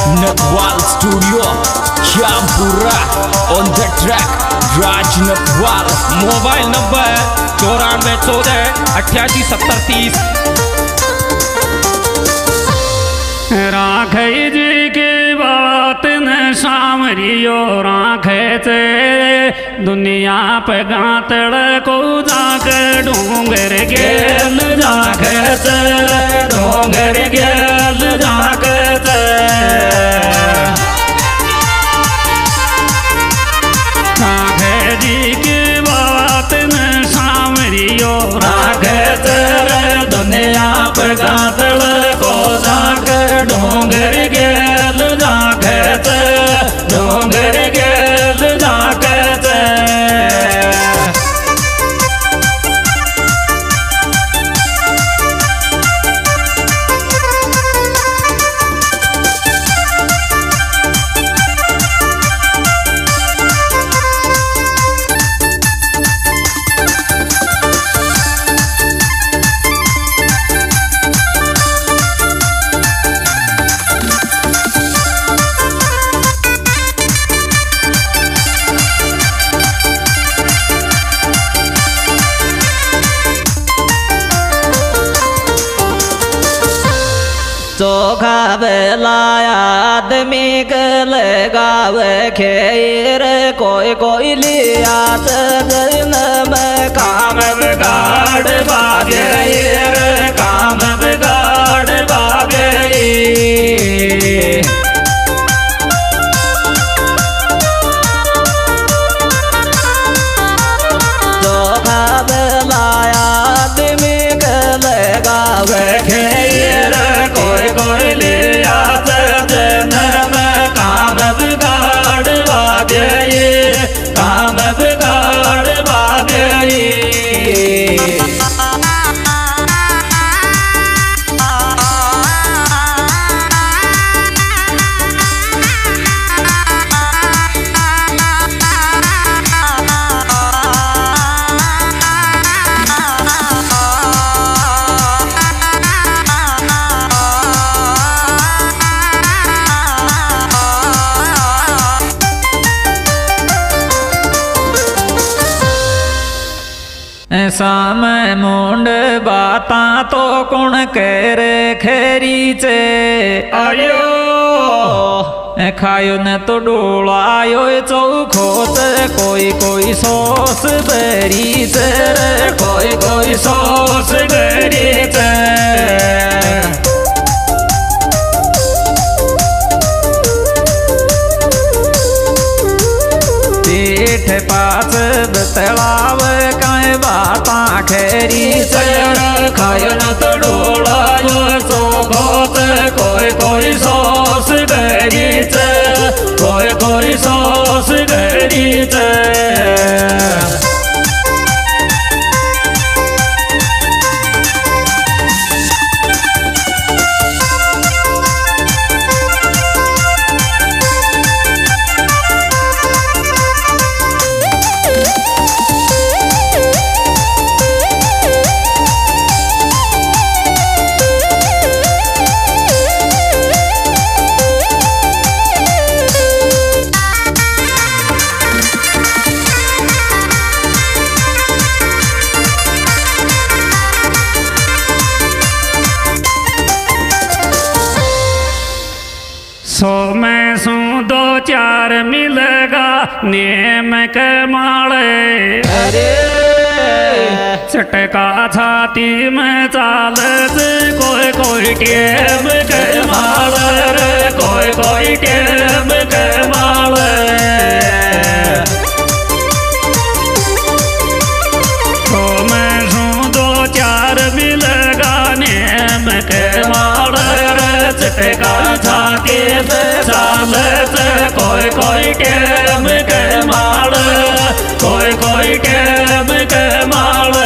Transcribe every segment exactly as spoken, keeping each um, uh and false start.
नटवाल studio Shyampura on the track Raj Natwal. Mobile number चौरानवे चौदह अठासी सत्तर तीस। राखे जी की बात न सामरियो राखे से दुनिया पे गातड़ को जाके डूंगर गेल जाके से डूंगर गेल जाके से राखे जी की बात न सामरियो राखे से दुनिया पे गातड़ को जाके डोंगर गेल जाके ते डोंगर गेल जाके ते चोखा बेलाया आदमी के लगावे खेर कोई कोई लिया दिन में काम बिगाड़ भागे काम बिगाड़ भागे चोखा बेलाया आदमी के लगावे खेर कोई कोई लिया दिन में काम बिगाड़ भागे काम बिगाड़ भागे ऐसा मैं मुंड बाता तो कुण करे खेरी चे आयो खायो न तो डोलायो चौखोत कोई कोई सोस बेरी चे कोई कोई सोस बेरी चे पास बतलाव कई बाता खेरी से खायो न तो डोलायो सो बहुत कोई कोई सोस गरी से कोई कोई सोस गरी से सो मैं सू दो चार मिलेगा नेम के माले अरे चटका छाती में चाल कोई कोई टेम के माले कोई कोई टेम के माले तो मैं सू दो चार मिलेगा नेम के माले चटका छाती में चाल कोई कोई टेम के माले कोई कोई टेम के माले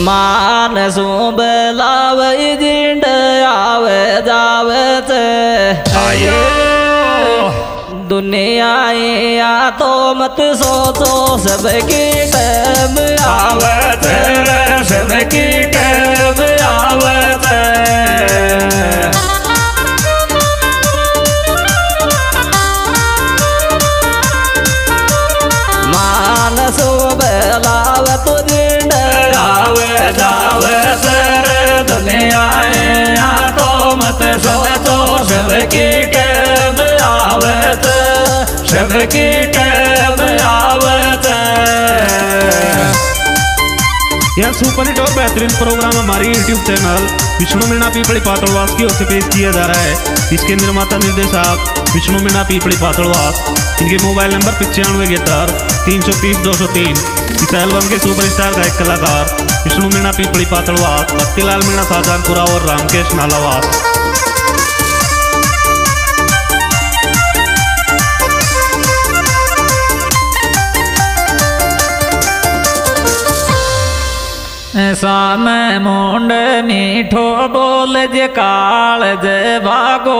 मानसू बलावे जिंड आवे जावत आयो दुनिया या तो मत सोचो सबकी टाइम आवत सबकी टाइम आवत मानसो बलावत जिंड आवे जावत दुनिया या तो मत सोचो सबकी टाइम आवत सबकी टाइम आवत। यह सुपर हिट और बेहतरीन प्रोग्राम हमारे यूट्यूब चैनल विष्णु मीणा पीपड़ी पातलवास की ओर से पेश किया जा रहा है। इसके निर्माता निर्देशक विष्णु मीणा पीपड़ी पातलवास। इनके मोबाइल नंबर पचानवे इकहत्तर तीन सौ तीस दो सौ तीन। इस एल्बम के सुपरस्टार गायक कलाकार विष्णु मीणा पीपड़ी पातलवास, भक्तिलाल मीणा शाहजहानपुरा और रामकेश नालावास। सामे मुंड मीठो बोल जे काल जे भागो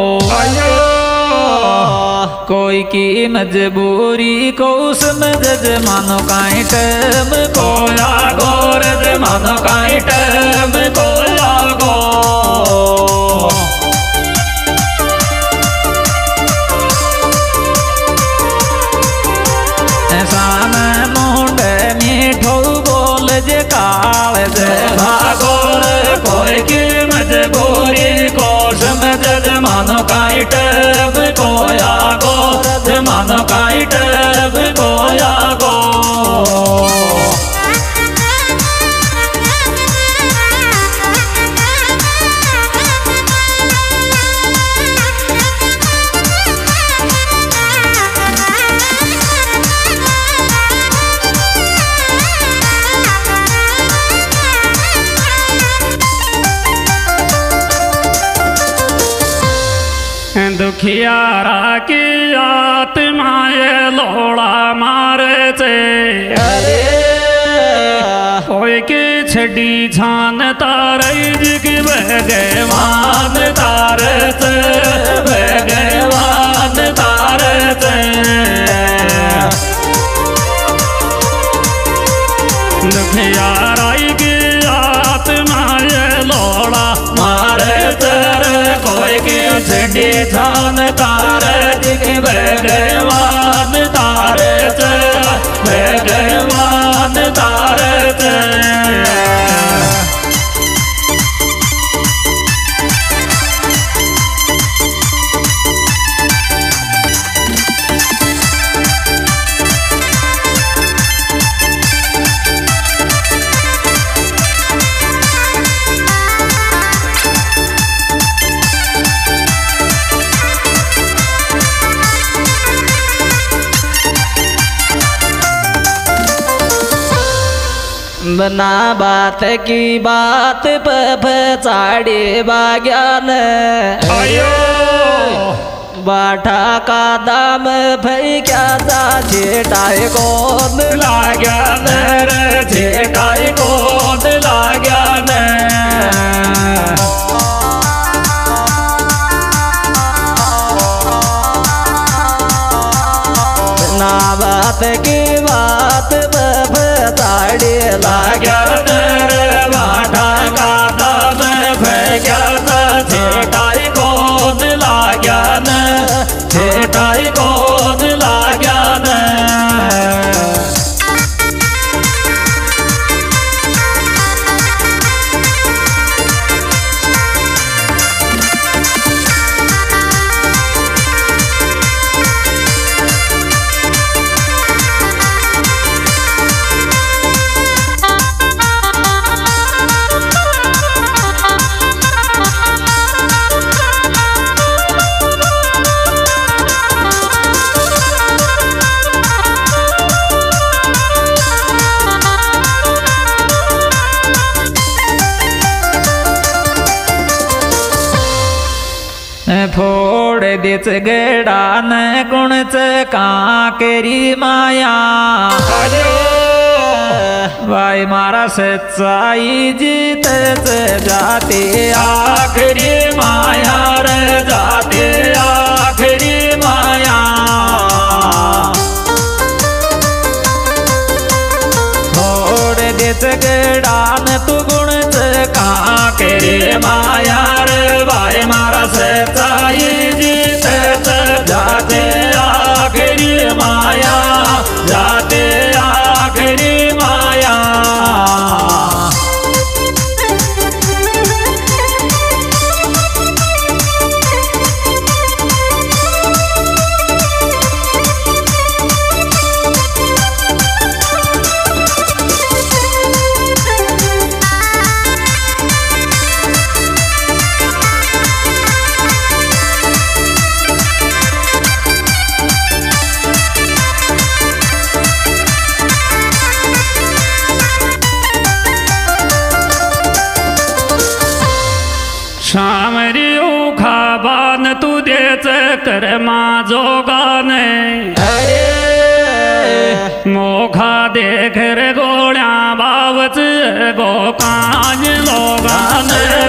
कोई की मजबूरी को समझ जे मानो काई टाइम को गोर जे मानो काई टाइम को लागो सामे मुंड मीठो बोल जे काल जे भागोर कोई की मजबूरी को समझ मानो काई टाइम को लागो मानो काई टाइम को लागो। दुखियारा की आत्माए लोड़ा मारे चे अरे कोई की छड़ी छान तारे जिकी भगवान तारे चे भगवान तारे चे दुखियारा की आत्माए लोड़ा मारे तेरे कोई की छड़ी छान तारे जिकी भगवान तारे चे भगवान तारे चे। बना बात की बात पछाड़ी बाग्यान आयो बाठा का दाम भई क्या जा छेटाई कौन लाग्या रे छेटाई कौन लाग्या ने ना बात की बात बताड़ी लाग्या रे बाठा का दाम भैया छेटाई कौन लाग्या ने छेटाई कौन लाग्या ने। फोड़ दिच गेड़ा न गुण च का केरी माया भाई मारा सच्चाई जीत से जाते आखिरी माया रे जाते आखिरी माया थोड़े देश गड़ान तू गुण कहाँ के रे माया रे भाई मारा सच्चाई जीत से जाते आखिरी माया जाते आखिरी माया शामरियो खाबान तू देच कर माजो गाने मोखा देख रे गोळ्या बावच गो काज लोगाने